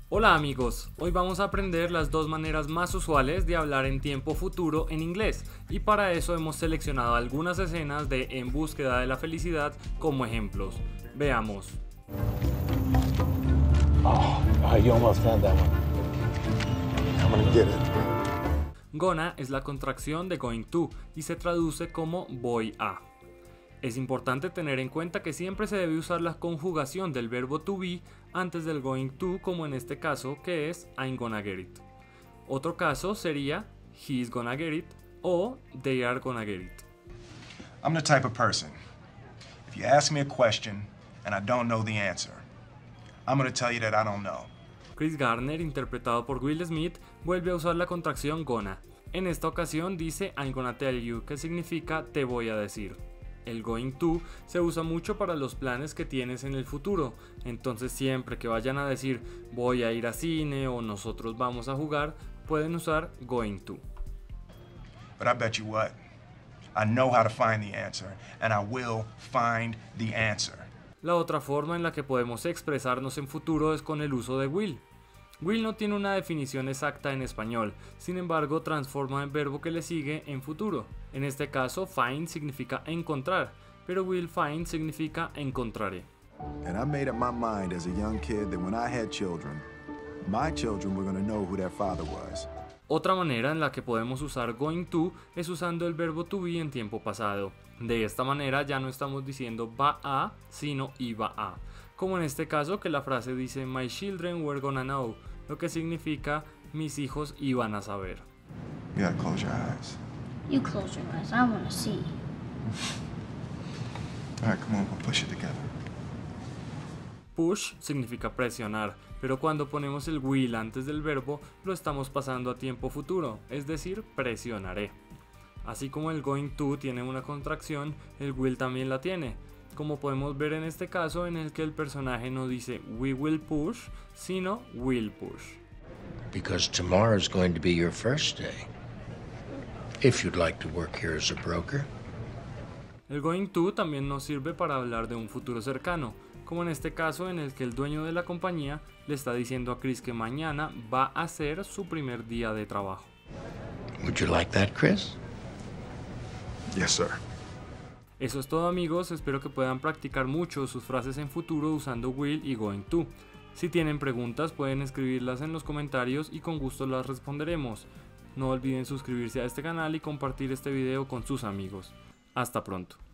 Hola amigos, hoy vamos a aprender las dos maneras más usuales de hablar en tiempo futuro en inglés y para eso hemos seleccionado algunas escenas de En búsqueda de la felicidad como ejemplos. Veamos. You almost had that one. I'm gonna get it. Gonna es la contracción de going to y se traduce como voy a. Es importante tener en cuenta que siempre se debe usar la conjugación del verbo to be antes del going to, como en este caso que es I'm gonna get it. Otro caso sería he's gonna get it o they are gonna get it. I'm the type of person, if you ask me a question and I don't know the answer, I'm gonna tell you that I don't know. Chris Garner, interpretado por Will Smith, vuelve a usar la contracción gonna. En esta ocasión dice I'm gonna tell you, que significa te voy a decir. El going to se usa mucho para los planes que tienes en el futuro, entonces siempre que vayan a decir voy a ir a cine o nosotros vamos a jugar, pueden usar going to. But I bet you what, I know how to find the answer, and I will find the answer. La otra forma en la que podemos expresarnos en futuro es con el uso de will. Will no tiene una definición exacta en español, sin embargo transforma el verbo que le sigue en futuro. En este caso, find significa encontrar, pero will find significa encontraré. And I made up my mind as a young kid that when I had children, my children were going to know who their father was. Otra manera en la que podemos usar going to es usando el verbo to be en tiempo pasado. De esta manera ya no estamos diciendo va a, sino iba a. Como en este caso que la frase dice My children were gonna know, lo que significa mis hijos iban a saber. You gotta close your eyes. You close your eyes, I want to see. All right, come on, we'll push it together. Push significa presionar, pero cuando ponemos el will antes del verbo lo estamos pasando a tiempo futuro, es decir, presionaré. Así como el going to tiene una contracción, el will también la tiene, como podemos ver en este caso en el que el personaje no dice we will push, sino will push. Because tomorrow is going to be your first day. If you'd like to work here as a broker. El going to también nos sirve para hablar de un futuro cercano, como en este caso en el que el dueño de la compañía le está diciendo a Chris que mañana va a ser su primer día de trabajo. Would you like that, Chris? Yes, sir. Eso es todo amigos, espero que puedan practicar mucho sus frases en futuro usando will y going to. Si tienen preguntas pueden escribirlas en los comentarios y con gusto las responderemos. No olviden suscribirse a este canal y compartir este video con sus amigos. Hasta pronto.